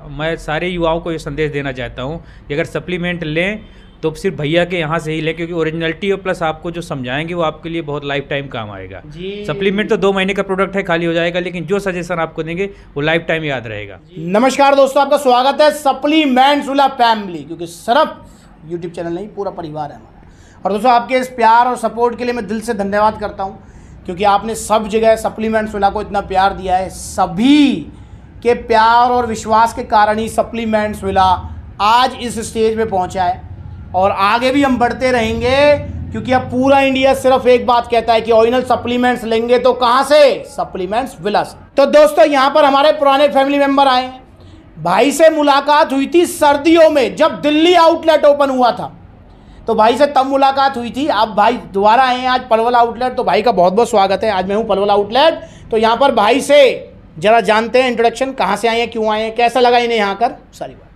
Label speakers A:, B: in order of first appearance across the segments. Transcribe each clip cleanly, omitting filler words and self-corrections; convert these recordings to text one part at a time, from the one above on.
A: मैं सारे युवाओं को ये संदेश देना चाहता हूँ कि अगर सप्लीमेंट लें तो सिर्फ भैया के यहाँ से ही लें, क्योंकि ओरिजिनलिटी और प्लस आपको जो समझाएंगे वो आपके लिए बहुत लाइफ टाइम काम आएगा। सप्लीमेंट तो 2 महीने का प्रोडक्ट है, खाली हो जाएगा, लेकिन जो सजेशन आपको देंगे वो लाइफ टाइम याद रहेगा।
B: नमस्कार दोस्तों, आपका स्वागत है सप्लीमेंट्स विला फैमिली, क्योंकि सिर्फ यूट्यूब चैनल नहीं, पूरा परिवार है हमारा। और दोस्तों आपके इस प्यार और सपोर्ट के लिए मैं दिल से धन्यवाद करता हूँ, क्योंकि आपने सब जगह सप्लीमेंट्स विला को इतना प्यार दिया है। सभी के प्यार और विश्वास के कारण ही सप्लीमेंट्स विला आज इस स्टेज पे पहुंचा है और आगे भी हम बढ़ते रहेंगे, क्योंकि अब पूरा इंडिया सिर्फ एक बात कहता है कि ओरिजिनल सप्लीमेंट्स लेंगे तो कहां से? सप्लीमेंट्स विला से। तो दोस्तों यहाँ पर हमारे पुराने फैमिली मेंबर आए हैं। भाई से मुलाकात हुई थी सर्दियों में, जब दिल्ली आउटलेट ओपन हुआ था, तो भाई से तब मुलाकात हुई थी। अब भाई दोबारा आए हैं आज पलवल आउटलेट, तो भाई का बहुत बहुत स्वागत है। आज मैं हूँ पलवल आउटलेट, तो यहाँ पर भाई से जरा जानते हैं इंट्रोडक्शन, कहाँ से आए हैं, क्यों आए हैं, कैसा लगा इन्हें यहाँ कर, सारी बात।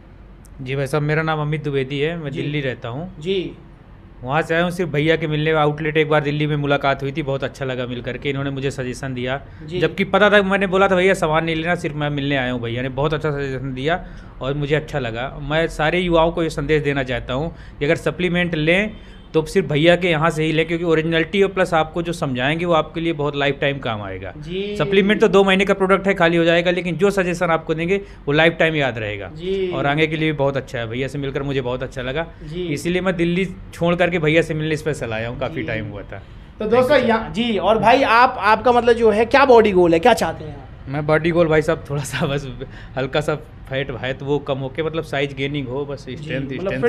A: जी भाई साहब, मेरा नाम अमित द्विवेदी है, मैं दिल्ली रहता हूँ
B: जी।
A: वहाँ से आया हूँ सिर्फ भैया के मिलने। आउटलेट एक बार दिल्ली में मुलाकात हुई थी, बहुत अच्छा लगा मिल करके। इन्होंने मुझे सजेशन दिया, जबकि पता था, मैंने बोला था भैया सामान नहीं लेना, सिर्फ मैं मिलने आया हूँ। भैया ने बहुत अच्छा सजेशन दिया और मुझे अच्छा लगा। मैं सारे युवाओं को ये संदेश देना चाहता हूँ कि अगर सप्लीमेंट लें तो सिर्फ भैया के यहाँ से ही लें, क्योंकि ओरिजिनलिटी और प्लस आपको जो समझाएंगे वो आपके लिए बहुत लाइफ टाइम काम आएगा। सप्लीमेंट तो 2 महीने का प्रोडक्ट है, खाली हो जाएगा, लेकिन जो सजेशन आपको देंगे वो लाइफ टाइम याद रहेगा और आगे के लिए भी बहुत अच्छा है। भैया से मिलकर मुझे बहुत अच्छा लगा, इसीलिए मैं दिल्ली छोड़ करके भैया से मिलने स्पेशल आया हूँ। काफ़ी टाइम हुआ था।
B: तो दोस्तों यहाँ जी, और भाई आपका मतलब जो है क्या बॉडी गोल है, क्या चाहते हैं?
A: मैं बॉडी गोल भाई साहब थोड़ा सा बस हल्का सा फैट है तो वो कम होके, मतलब साइज गेनिंग हो, बस स्ट्रेंथ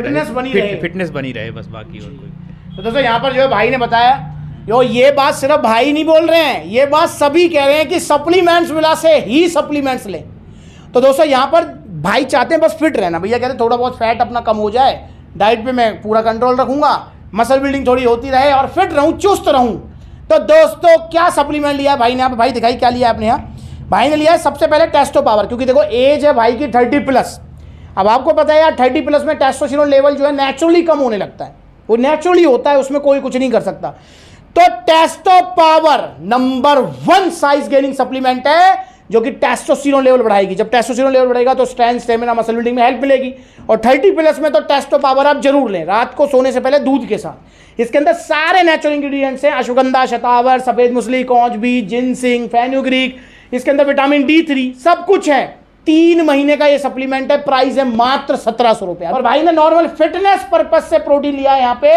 A: फिटनेस बनी रहे बस, बाकी और कोई।
B: तो दोस्तों यहाँ पर जो है भाई ने बताया, ये बात सिर्फ भाई नहीं बोल रहे हैं, ये बात सभी कह रहे हैं कि सप्लीमेंट्स विला से ही सप्लीमेंट्स लें। तो दोस्तों यहाँ पर भाई चाहते हैं बस फिट रहना। भैया कहते हैं थोड़ा बहुत फैट अपना कम हो जाए, डाइट पे मैं पूरा कंट्रोल रखूंगा, मसल बिल्डिंग थोड़ी होती रहे और फिट रहूं, चुस्त रहूं। तो दोस्तों क्या सप्लीमेंट लिया है भाई ने? यहाँ पे भाई दिखाई क्या लिया आपने? यहाँ भाई ने लिया है सबसे पहले टेस्टो पावर, क्योंकि देखो एज है भाई की 30+। अब आपको पता है यार 30+ में टेस्टोस्टेरोन लेवल जो है नेचुरली कम होने लगता है, वो नेचुरली होता है, उसमें कोई कुछ नहीं कर सकता। तो Testo power number 1 size gaining supplement है, जो कि टेस्टोस्टेरोन लेवल बढ़ाएगी। जब टेस्टोस्टेरोन लेवल बढ़ेगा तो स्ट्रेंथ, स्टेमिना, मसल बिल्डिंग में हेल्प मिलेगी। और 30+ में तो टेस्टो पावर आप जरूर लें, रात को सोने से पहले दूध के साथ। इसके अंदर सारे नेचुरल इंग्रेडिएंट्स हैं, अश्वगंधा, शतावर, सफेद मूसली, कौंच बीज, जिनसिंग, फेनुग्रीक, इसके अंदर विटामिन D3 सब कुछ है। 3 महीने का ये सप्लीमेंट है, प्राइस है मात्र 1700 रुपए। और भाई ने नॉर्मल फिटनेस पर्पज से प्रोटीन लिया है यहाँ पे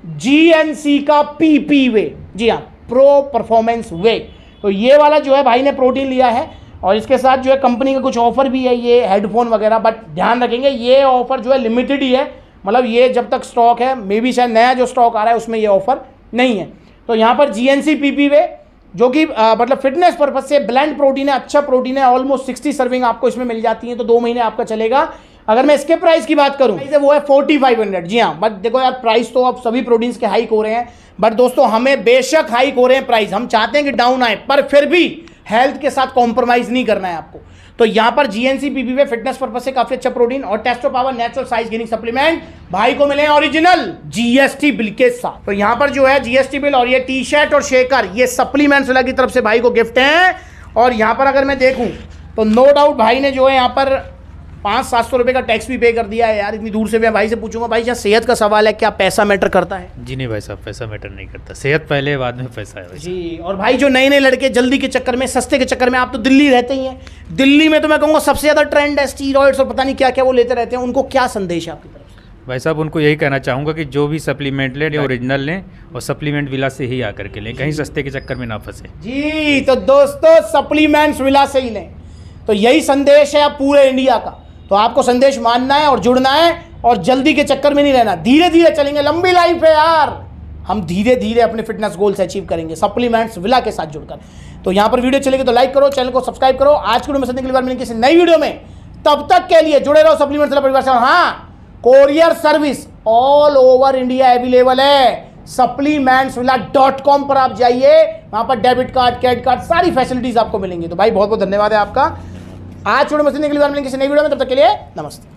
B: GNC का PP वे, जी हाँ, प्रो परफॉर्मेंस वे। तो ये वाला जो है भाई ने प्रोटीन लिया है, और इसके साथ जो है कंपनी का कुछ ऑफर भी है, ये हेडफोन वगैरह। बट ध्यान रखेंगे ये ऑफर जो है लिमिटेड ही है, मतलब ये जब तक स्टॉक है, मे बी शायद नया जो स्टॉक आ रहा है उसमें ये ऑफर नहीं है। तो यहाँ पर GNC PP वे, जो कि मतलब फिटनेस पर्पज से ब्लेंड प्रोटीन है, अच्छा प्रोटीन है। ऑलमोस्ट 60 सर्विंग आपको इसमें मिल जाती है, तो 2 महीने आपका चलेगा। अगर मैं इसके प्राइस की बात करूं, वो है 4500। जी हाँ, बट देखो यार प्राइस तो अब सभी प्रोटीन्स के हाइक हो रहे हैं, बट दोस्तों हमें बेशक हाइक हो रहे हैं प्राइस, हम चाहते हैं कि डाउन आए, पर फिर भी हेल्थ के साथ कॉम्प्रोमाइज नहीं करना है आपको। तो यहाँ पर GNC PP वे फिटनेस पर्पज से काफी अच्छा प्रोटीन, और Testo Power natural size gaining supplement भाई को मिले ओरिजिनल GST बिल के साथ। तो यहाँ पर जो है GST बिल और ये टी-शर्ट और शेकर, ये सप्लीमेंट्स वाला की तरफ से भाई को गिफ्ट है। और यहाँ पर अगर मैं देखूँ तो नो डाउट भाई ने जो है यहाँ पर 500-700 रुपये का टैक्स भी पे कर दिया है। यार इतनी दूर से मैं भाई से पूछूंगा, भाई जहाँ सेहत का सवाल है, क्या पैसा मैटर करता है?
A: जी नहीं भाई साहब, पैसा मैटर नहीं करता, सेहत पहले बाद में पैसा है
B: जी। और भाई जो नए नए लड़के जल्दी के चक्कर में, सस्ते के चक्कर में, आप तो दिल्ली रहते ही हैं, दिल्ली में तो मैं कहूँगा सबसे ज़्यादा ट्रेंड है स्टीरॉइड्स और पता नहीं क्या क्या वो लेते रहते हैं, उनको क्या संदेश है आपकी तरफ से?
A: भाई साहब उनको यही कहना चाहूँगा कि जो भी सप्लीमेंट लें ओरिजिनल लें, और सप्लीमेंट विला से ही आकर के लें, कहीं सस्ते के चक्कर में ना फंसे।
B: जी तो दोस्तों सप्लीमेंट्स विला से ही लें, तो यही संदेश है पूरे इंडिया का। तो आपको संदेश मानना है और जुड़ना है, और जल्दी के चक्कर में नहीं रहना, धीरे धीरे चलेंगे, लंबी लाइफ है यार, हम धीरे धीरे अपने फिटनेस गोल्स अचीव करेंगे सप्लीमेंट्स विला के साथ जुड़कर। तो यहाँ पर वीडियो चलेगी तो लाइक करो, चैनल को सब्सक्राइब करो। आज की वीडियो में अगली बार मिलेंगे किसी नई वीडियो में, तब तक के लिए जुड़े रहो सप्लीमेंट्स विला परिवार से। हाँ, courier service all over India available है, supplementsvilla.com पर आप जाइए, वहां पर डेबिट कार्ड, क्रेडिट कार्ड, सारी फैसिलिटीज आपको मिलेंगी। तो भाई बहुत बहुत धन्यवाद है आपका। आज छोड़ो मशीन अगली बार मिलेंगे किसी नई वीडियो में, तब तक के लिए नमस्ते।